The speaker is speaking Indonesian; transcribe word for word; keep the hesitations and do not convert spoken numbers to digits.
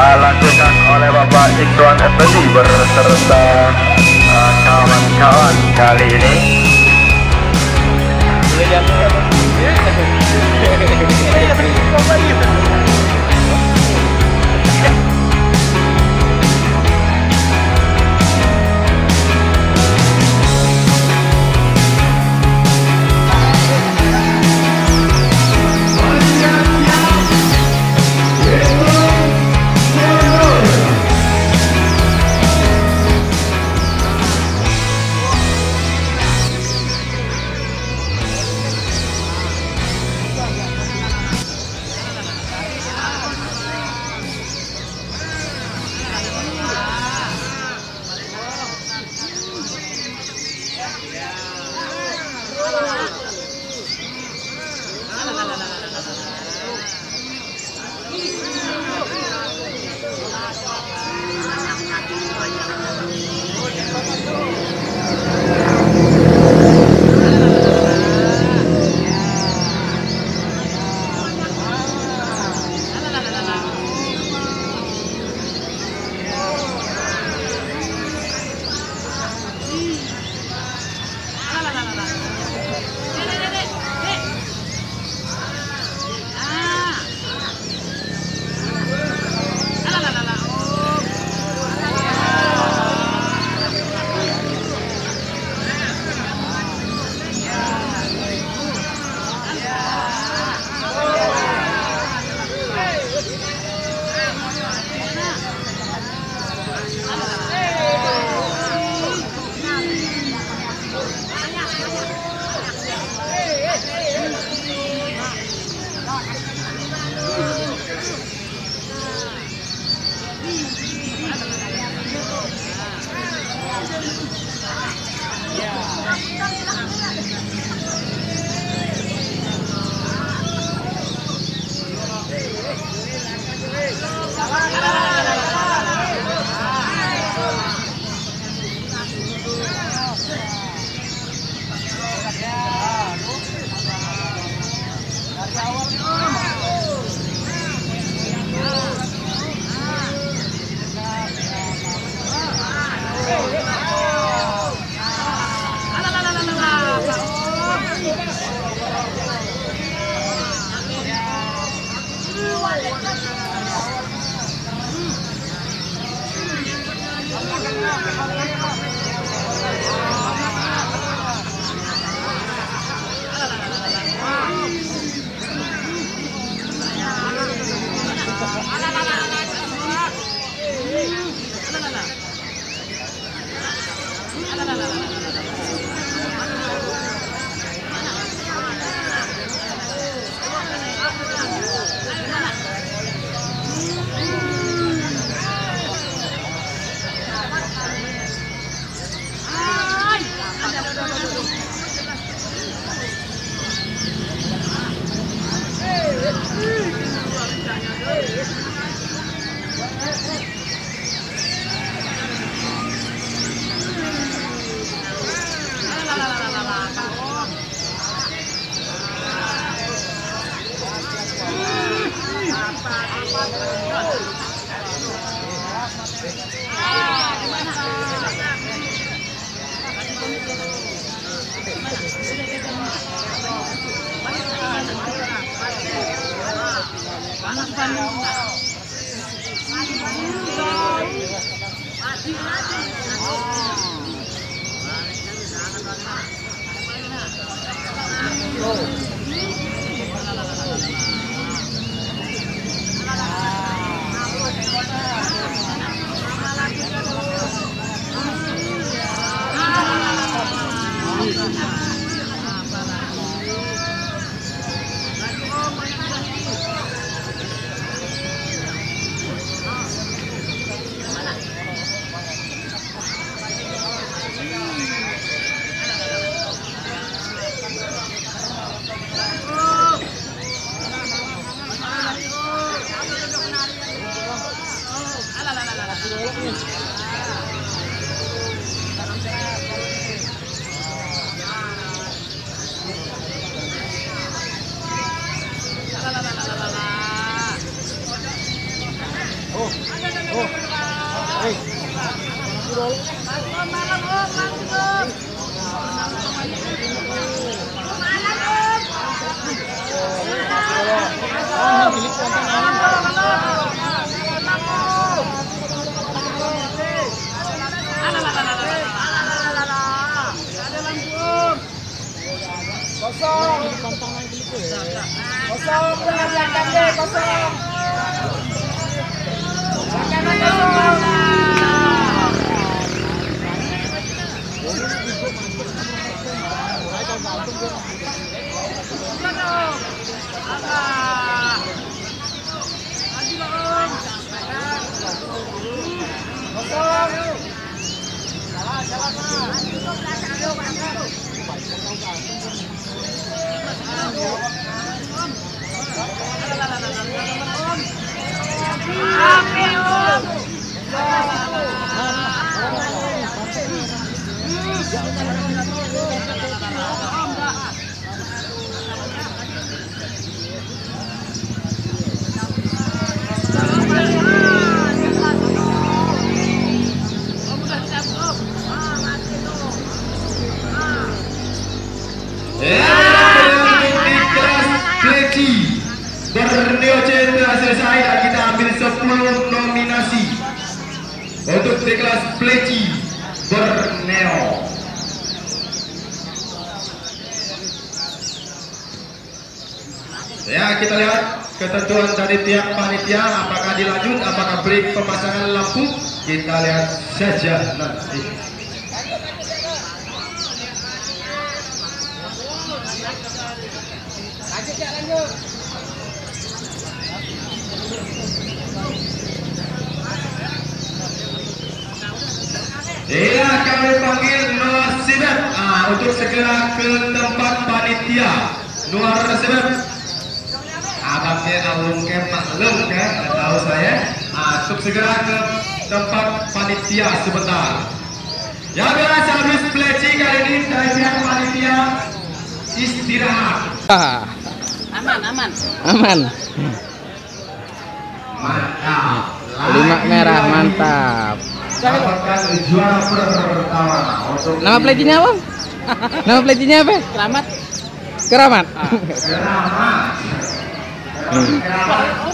dilakukan oleh Bapak Ikhwan Effendi berserta uh, kawan-kawan kali ini. Oh. Kosong. Kosong, belakang deh, kosong. Belakang kosong. Borneo Cendra selesai dan kita ambil sepuluh nominasi untuk di kelas Pleci Borneo. Ya, kita lihat ketentuan dari tiap panitia, apakah dilanjut, apakah break pemasangan lampu, kita lihat saja nanti. Lanjut ya, lanjut. Iya, kami panggil Noah Sibet ah, untuk segera ke tempat panitia. Noah Sibet, abangnya awung kemak lem kan, tahu saya. Ah, untuk segera ke tempat panitia sebentar. Yang jelas habis Pleci kali ini dari pihak panitia istirahat. Ah. Aman, aman. Aman. Mantap. Lima merah, mantap. Dapatkan juara pertama untuk Nama plecinya apa? Nama plecinya apa? Selamat. Keramat. Keramat. Keramat.